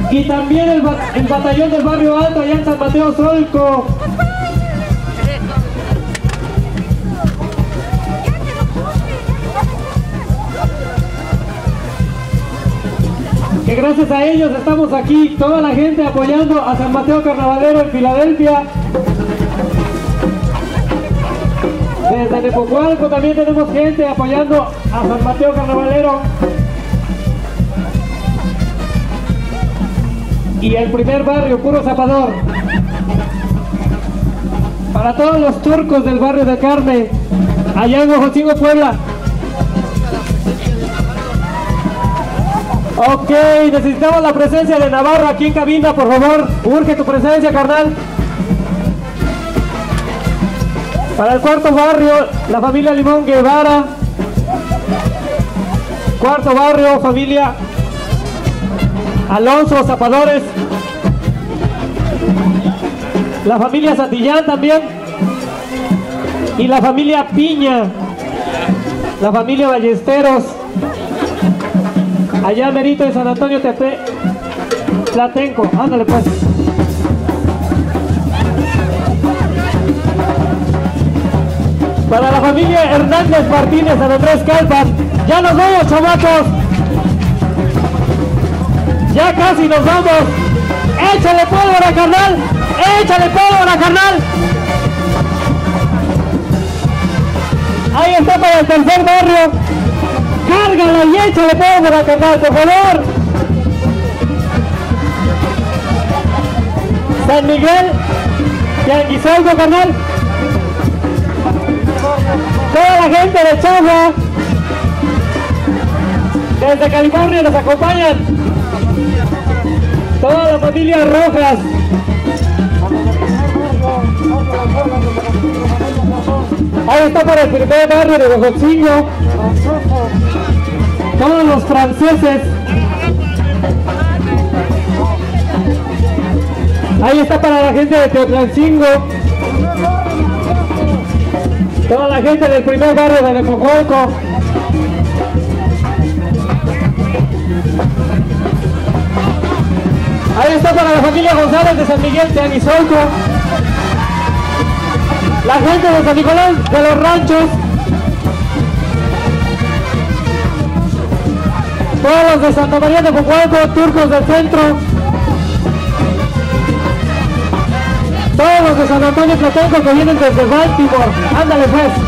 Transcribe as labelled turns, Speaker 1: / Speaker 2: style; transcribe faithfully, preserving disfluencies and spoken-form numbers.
Speaker 1: Y también el, el batallón del barrio alto allá en San Mateo Solco. Que gracias a ellos estamos aquí, toda la gente apoyando a San Mateo Carnavalero en Filadelfia. Desde Nepocualco también tenemos gente apoyando a San Mateo Carnavalero. Y el primer barrio, Puro Zapador. Para todos los turcos del barrio de Carme, allá en Ojocingo, Puebla. Ok, necesitamos la presencia de Navarro aquí en cabina, por favor. Urge tu presencia, carnal. Para el cuarto barrio, la familia Limón Guevara. Cuarto barrio, familia Alonso Zapadores. La familia Santillán también. Y la familia Piña. La familia Ballesteros. Allá merito en San Antonio Tepe Tlatenco. Ándale pues. Para la familia Hernández Martínez, San Andrés Calpan. Ya nos vamos, chamacos. Ya casi nos vamos. Échale pólvora, carnal. Échale pólvora, carnal. Ahí está para el tercer barrio. Cárgala y échale pólvora, carnal, por favor. San Miguel Tianguisalco, carnal. Toda la gente de Chagua, desde California nos acompañan. Toda la familia Rojas. Ahí está para el primer barrio de Ojocingo. Todos los franceses. Ahí está para la gente de Teotlancingo. Toda la gente del primer barrio de Nepocualco. Ahí está para la familia González de San Miguel de Anisolco. La gente de San Nicolás de los Ranchos. Todos los de Santa María de Nepocualco, turcos del centro. Todos los de San Antonio Tlatenco que vienen desde Baltimore. Ándale pues.